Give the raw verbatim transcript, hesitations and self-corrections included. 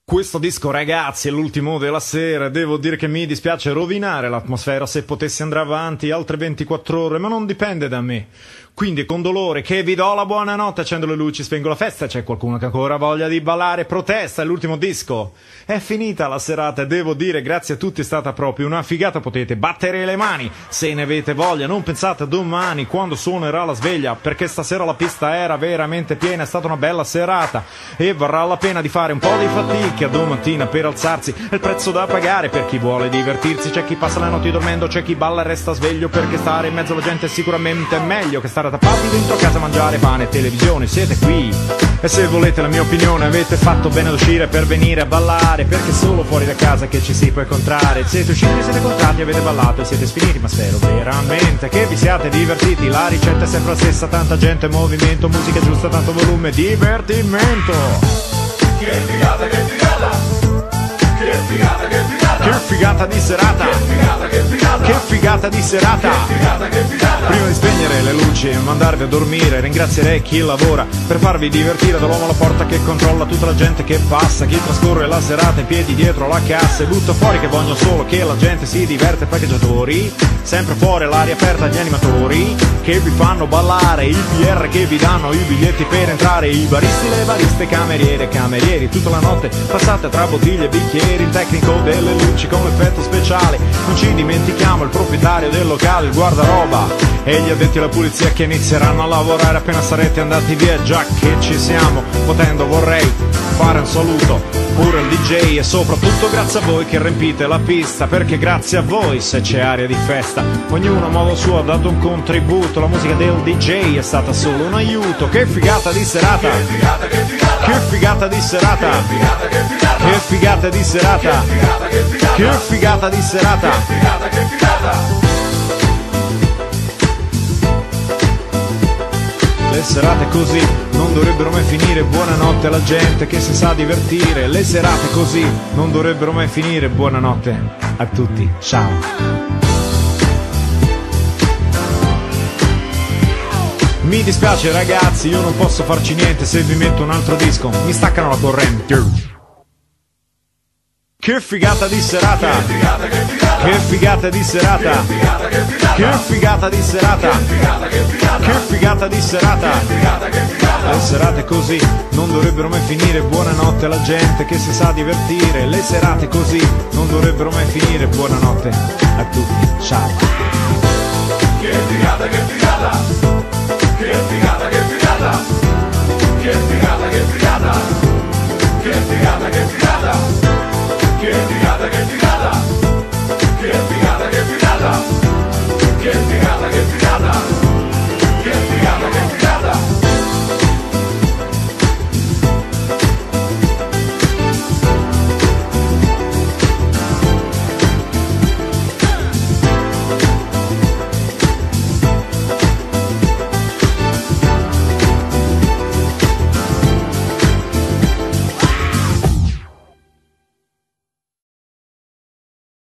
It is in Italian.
Questo disco, ragazzi, è l'ultimo della sera. Devo dire che mi dispiace rovinare l'atmosfera. Se potessi andare avanti altre ventiquattro ore, ma non dipende da me. Quindi con dolore che vi do la buonanotte, accendo le luci, spengo la festa. C'è qualcuno che ancora ha voglia di ballare, protesta, è l'ultimo disco. È finita la serata e devo dire grazie a tutti, è stata proprio una figata. Potete battere le mani se ne avete voglia. Non pensate a domani quando suonerà la sveglia, perché stasera la pista era veramente piena. È stata una bella serata e varrà la pena di fare un po' di fatica domattina per alzarsi. È il prezzo da pagare per chi vuole divertirsi. C'è chi passa la notte dormendo, c'è chi balla e resta sveglio, perché stare in mezzo alla gente è sicuramente meglio che stare tappati dentro casa a mangiare pane e televisione. Siete qui e se volete la mia opinione avete fatto bene ad uscire per venire a ballare, perché è solo fuori da casa che ci si può incontrare. Siete usciti, siete incontrati, avete ballato e siete sfiniti, ma spero veramente che vi siate divertiti. La ricetta è sempre la stessa, tanta gente, movimento, musica giusta, tanto volume, divertimento. Che figata, che figata, che figata, che figata, che figata di serata, che figata, che figata, che figata di serata, che figata, che figata. Prima di spegnere le luci e mandarvi a dormire, ringrazierei chi lavora per farvi divertire, dall'uomo alla porta che controlla tutta la gente che passa, chi trascorre la serata in piedi dietro la cassa, e butto fuori che voglio solo che la gente si diverte, parcheggiatori, sempre fuori all'aria aperta, gli animatori che vi fanno ballare, il P R che vi danno i biglietti per entrare, i baristi, le bariste, cameriere e camerieri, tutta la notte passate tra bottiglie e bicchieri, il tecnico delle luci con l'effetto speciale, non ci dimentichiamo il proprietario del locale, il guardaroba e gli addetti alla pulizia che inizieranno a lavorare appena sarete andati via. Già che ci siamo, potendo vorrei fare un saluto pure al D J e soprattutto grazie a voi che riempite la pista, perché grazie a voi se c'è aria di festa, ognuno a modo suo ha dato un contributo, la musica del D J è stata solo un aiuto. Che figata di serata, Che figata, che figata, che figata di serata, che figata, che figata, che figata di serata, che figata, che figata, che figata di serata. che figata, che figata. Le serate così non dovrebbero mai finire, buonanotte alla gente che si sa divertire. Le serate così non dovrebbero mai finire, buonanotte a tutti, ciao. Mi dispiace ragazzi, io non posso farci niente, se vi metto un altro disco mi staccano la corrente. Che figata di serata, Che figata, che figata, che figata di serata, che figata, che figata, che figata di serata, che figata, che figata, che figata di serata. che figata, che figata. Le serate così non dovrebbero mai finire, buonanotte alla gente che si sa divertire. Le serate così non dovrebbero mai finire, buonanotte a tutti, ciao. Che figata, che figata, che figata, che figata, che figata, che figata, che figata, che figata, che figata, che figata.